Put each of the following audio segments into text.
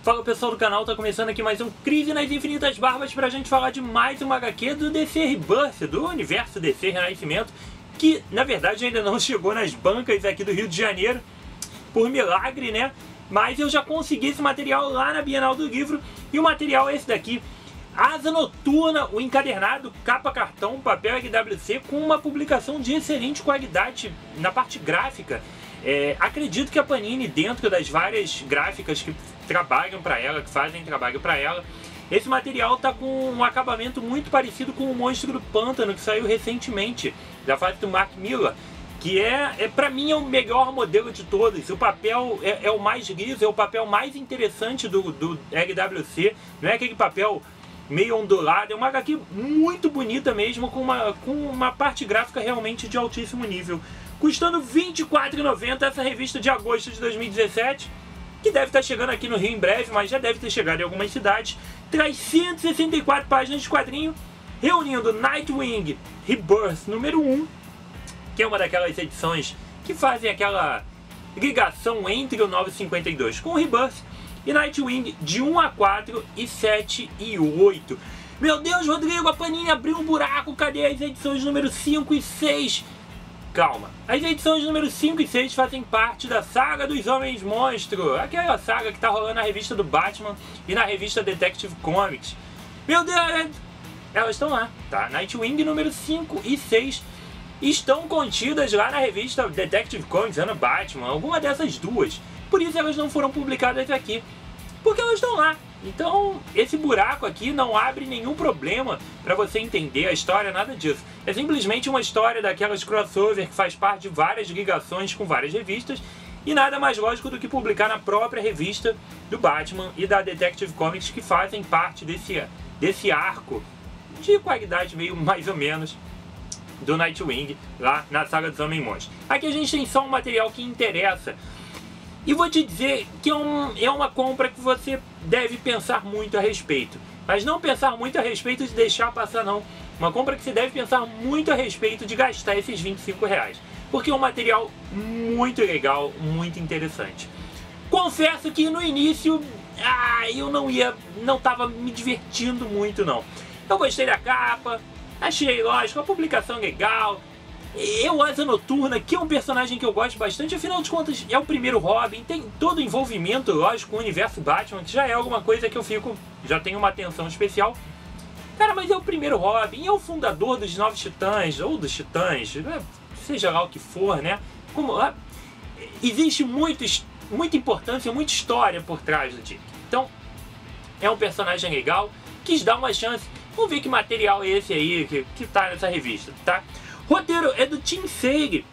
Fala pessoal do canal, tá começando aqui mais um Crise nas Infinitas Barbas pra gente falar de mais uma HQ do DC Rebirth, do universo DC Renascimento, que na verdade ainda não chegou nas bancas aqui do Rio de Janeiro, por milagre, né? Mas eu já consegui esse material lá na Bienal do Livro, e o material é esse daqui, Asa Noturna, o encadernado, capa cartão, papel HWC, com uma publicação de excelente qualidade na parte gráfica. Acredito que a Panini, dentro das várias gráficas que trabalham para ela, que fazem trabalho para ela, esse material tá com um acabamento muito parecido com o Monstro do Pântano, que saiu recentemente, da fase do Mark Millar, que para mim é o melhor modelo de todos. O papel é o mais liso, é o papel mais interessante do LWC, não é aquele papel meio ondulado, é uma HQ muito bonita mesmo, com uma parte gráfica realmente de altíssimo nível. Custando R$ 24,90 essa revista de agosto de 2017, que deve estar chegando aqui no Rio em breve, mas já deve ter chegado em algumas cidades. Traz 164 páginas de quadrinho, reunindo Nightwing Rebirth número 1, que é uma daquelas edições que fazem aquela ligação entre o 952 com o Rebirth, e Nightwing de 1 a 4 e 7 e 8. Meu Deus, Rodrigo, a Panini abriu um buraco, cadê as edições número 5 e 6? Calma, as edições número 5 e 6 fazem parte da saga dos Homens Monstro, aquela saga que tá rolando na revista do Batman e na revista Detective Comics. Meu Deus, elas estão lá, tá? Nightwing número 5 e 6 estão contidas lá na revista Detective Comics, no Batman, alguma dessas duas. Por isso elas não foram publicadas aqui, porque elas estão lá. Então esse buraco aqui não abre nenhum problema para você entender a história, nada disso. É simplesmente uma história daquelas crossover que faz parte de várias ligações com várias revistas, e nada mais lógico do que publicar na própria revista do Batman e da Detective Comics, que fazem parte desse arco de qualidade meio mais ou menos do Nightwing lá na saga dos Homens Monstros. Aqui a gente tem só um material que interessa. E vou te dizer que é uma compra que você deve pensar muito a respeito. Mas não pensar muito a respeito de deixar passar, não. Uma compra que você deve pensar muito a respeito de gastar esses R$25. Porque é um material muito legal, muito interessante. Confesso que no início eu não estava me divertindo muito, não. Eu gostei da capa, achei, lógico, a publicação legal. Asa Noturna, que é um personagem que eu gosto bastante, afinal de contas é o primeiro Robin, tem todo o envolvimento, lógico, com o universo Batman, que já é alguma coisa que já tenho uma atenção especial. Cara, mas é o primeiro Robin, é o fundador dos Novos Titãs, ou dos Titãs, seja lá o que for, né? Existe muita importância, muita história por trás do Dick. Então, é um personagem legal, quis dar uma chance. Vamos ver que material é esse aí que tá nessa revista, tá? Roteiro é do Tim Seeley,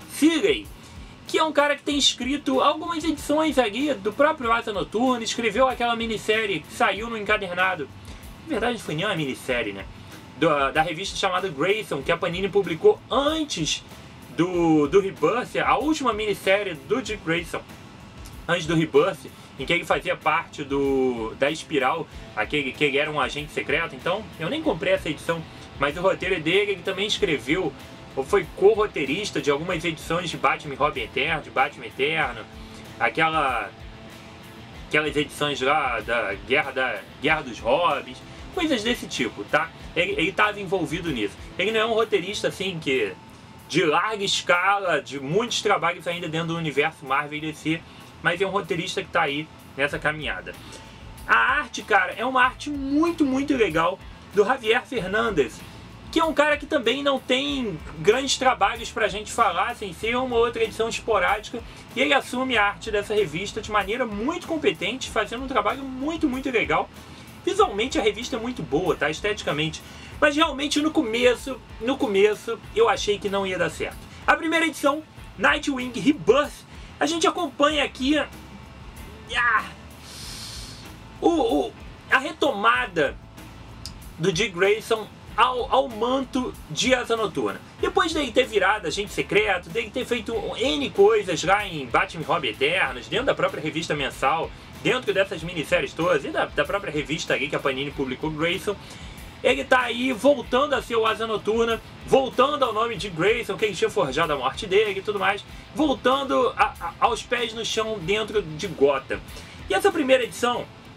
que é um cara que tem escrito algumas edições ali do próprio Asa Noturna, escreveu aquela minissérie que saiu no encadernado. Na verdade não foi nem uma minissérie, né? Da revista chamada Grayson, que a Panini publicou antes do Rebirth, a última minissérie do Dick Grayson, antes do Rebirth, em que ele fazia parte da Espiral, que ele era um agente secreto. Então eu nem comprei essa edição, mas o roteiro é dele. Ele também escreveu, ou foi co-roteirista de algumas edições de Batman e Robin Eterno, de Batman Eterno, aquelas edições lá da Guerra dos Robins, coisas desse tipo, tá? Ele estava envolvido nisso. Ele não é um roteirista assim de larga escala, de muitos trabalhos ainda dentro do universo Marvel e DC, mas é um roteirista que está aí nessa caminhada. A arte, cara, é uma arte muito, muito legal do Javier Fernandes, que é um cara que também não tem grandes trabalhos pra gente falar, sem ser uma outra edição esporádica, e ele assume a arte dessa revista de maneira muito competente, fazendo um trabalho muito, muito legal. Visualmente a revista é muito boa, tá? Esteticamente, mas realmente no começo eu achei que não ia dar certo. A primeira edição, Nightwing Rebirth, a gente acompanha aqui a retomada do Dick Grayson ao manto de Asa Noturna. Depois dele ter virado agente secreto, dele ter feito N coisas lá em Batman e Robin Eternos, dentro da própria revista mensal, dentro dessas minisséries todas, e da própria revista ali que a Panini publicou, Grayson, ele tá aí voltando a ser o Asa Noturna, voltando ao nome de Grayson, que ele tinha forjado a morte dele e tudo mais, voltando aos pés no chão dentro de Gotham. E essa primeira edição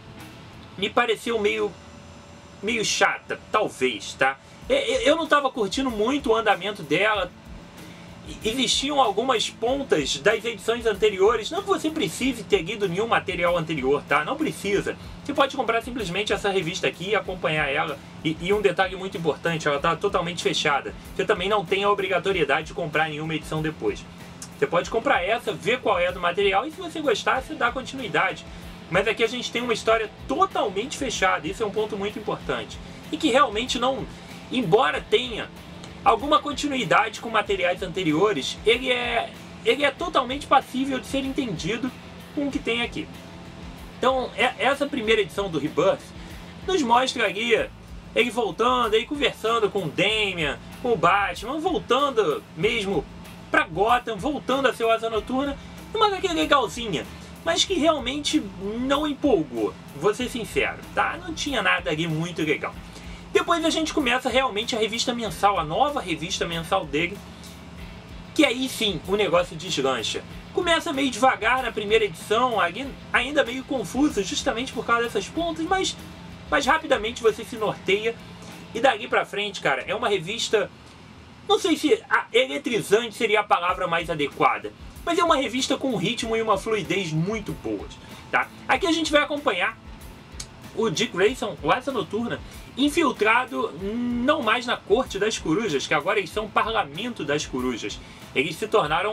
me pareceu meio chata, talvez, tá? Eu não estava curtindo muito o andamento dela. Existiam algumas pontas das edições anteriores. Não que você precise ter lido nenhum material anterior, tá? Não precisa. Você pode comprar simplesmente essa revista aqui e acompanhar ela. E um detalhe muito importante, ela está totalmente fechada. Você também não tem a obrigatoriedade de comprar nenhuma edição depois. Você pode comprar essa, ver qual é do material e se você gostar, você dá continuidade. Mas aqui a gente tem uma história totalmente fechada. Isso é um ponto muito importante. E que realmente não... Embora tenha alguma continuidade com materiais anteriores, ele é totalmente passível de ser entendido com o que tem aqui. Então, essa primeira edição do Rebirth nos mostra ali ele voltando, ele conversando com o Damian, com o Batman, voltando mesmo pra Gotham, voltando a ser o Asa Noturna. Uma HQ legalzinha, mas que realmente não empolgou, vou ser sincero, tá? Não tinha nada ali muito legal. Depois a gente começa realmente a revista mensal, a nova revista mensal dele, que aí sim o negócio deslancha. Começa meio devagar na primeira edição, ainda meio confuso, justamente por causa dessas pontas, mas rapidamente você se norteia. E dali pra frente, cara, é uma revista, não sei se eletrizante seria a palavra mais adequada, mas é uma revista com um ritmo e uma fluidez muito boas, tá? Aqui a gente vai acompanhar o Dick Grayson, o Asa Noturna, infiltrado não mais na Corte das Corujas, que agora eles são o Parlamento das Corujas. Eles se tornaram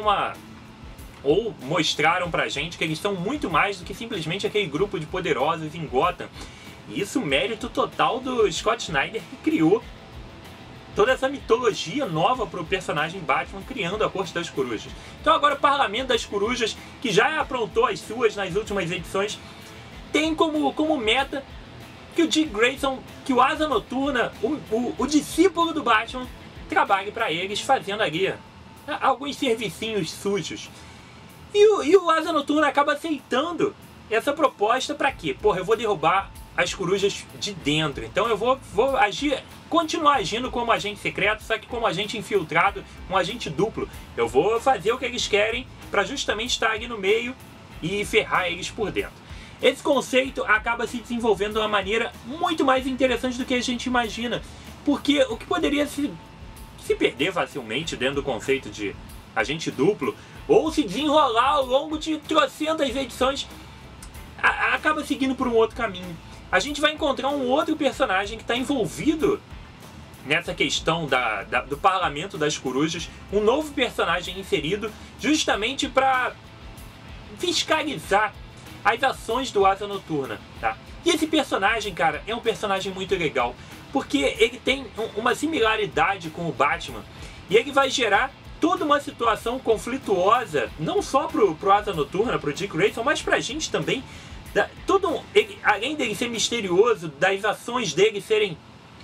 ou mostraram pra gente que eles são muito mais do que simplesmente aquele grupo de poderosos em Gotham. E isso mérito total do Scott Snyder, que criou toda essa mitologia nova para o personagem Batman, criando a Corte das Corujas. Então agora o Parlamento das Corujas, que já aprontou as suas nas últimas edições, tem como meta que o Dick Grayson, que o Asa Noturna, o discípulo do Batman, trabalhe para eles, fazendo ali alguns servicinhos sujos. E o Asa Noturna acaba aceitando essa proposta para quê? Porra, eu vou derrubar as corujas de dentro, então eu vou continuar agindo como agente secreto, só que como agente infiltrado, um agente duplo. Eu vou fazer o que eles querem para justamente estar ali no meio e ferrar eles por dentro. Esse conceito acaba se desenvolvendo de uma maneira muito mais interessante do que a gente imagina, porque o que poderia se perder facilmente dentro do conceito de agente duplo, ou se desenrolar ao longo de trocentas edições, acaba seguindo por um outro caminho. A gente vai encontrar um outro personagem que está envolvido nessa questão do Parlamento das Corujas, um novo personagem inserido justamente para fiscalizar as ações do Asa Noturna, tá? E esse personagem, cara, é um personagem muito legal, porque ele tem uma similaridade com o Batman, e ele vai gerar toda uma situação conflituosa, não só pro Asa Noturna, pro Dick Grayson, mas pra gente também. Além dele ser misterioso, das ações dele serem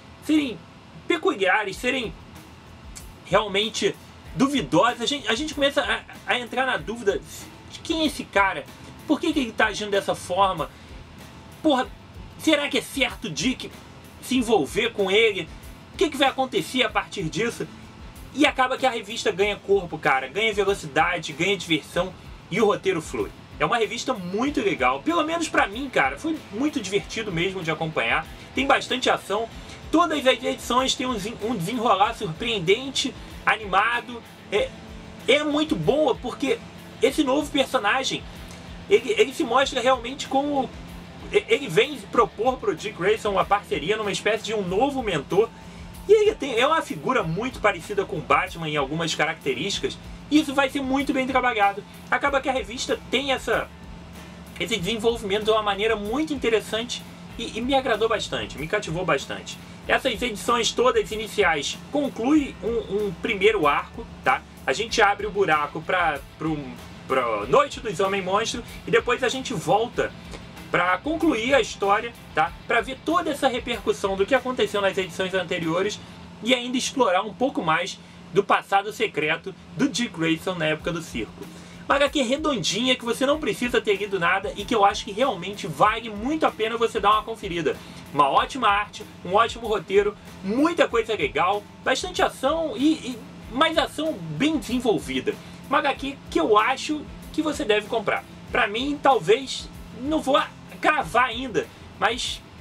peculiares, serem realmente duvidosas, a gente começa a entrar na dúvida de quem é esse cara. Por que ele está agindo dessa forma? Porra, será que é certo o Dick se envolver com ele? O que vai acontecer a partir disso? E acaba que a revista ganha corpo, cara. Ganha velocidade, ganha diversão e o roteiro flui. É uma revista muito legal. Pelo menos pra mim, cara, foi muito divertido mesmo de acompanhar. Tem bastante ação. Todas as edições têm um desenrolar surpreendente, animado. É muito boa porque esse novo personagem, ele se mostra realmente como... Ele vem propor pro Dick Grayson uma parceria numa espécie de um novo mentor. E ele é uma figura muito parecida com o Batman em algumas características. E isso vai ser muito bem trabalhado. Acaba que a revista tem esse desenvolvimento de uma maneira muito interessante e me agradou bastante, me cativou bastante. Essas edições todas iniciais concluem um primeiro arco, tá? A gente abre o buraco para Noite dos Homem-Monstro e depois a gente volta para concluir a história, tá? Para ver toda essa repercussão do que aconteceu nas edições anteriores e ainda explorar um pouco mais do passado secreto do Dick Grayson na época do circo. Uma HQ redondinha que você não precisa ter lido nada e que eu acho que realmente vale muito a pena você dar uma conferida. Uma ótima arte, um ótimo roteiro, muita coisa legal, bastante ação e mais ação bem desenvolvida. Uma HQ que eu acho que você deve comprar. Pra mim, talvez, não vou cravar ainda, mas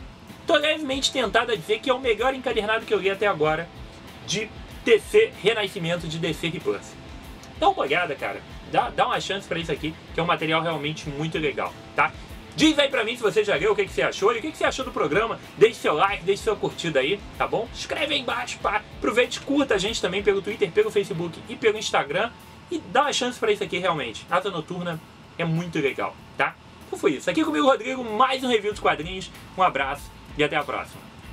tô levemente tentado a dizer que é o melhor encadernado que eu li até agora de DC Renascimento, de DC Rebirth. Dá uma olhada, cara. Dá uma chance pra isso aqui, que é um material realmente muito legal, tá? Diz aí pra mim se você já leu, o que você achou e o que você achou do programa. Deixe seu like, deixe sua curtida aí, tá bom? Escreve aí embaixo, pá. Aproveite e curta a gente também pelo Twitter, pelo Facebook e pelo Instagram. E dá uma chance pra isso aqui realmente. Asa Noturna é muito legal, tá? Então foi isso. Aqui comigo, Rodrigo, mais um review dos quadrinhos. Um abraço e até a próxima.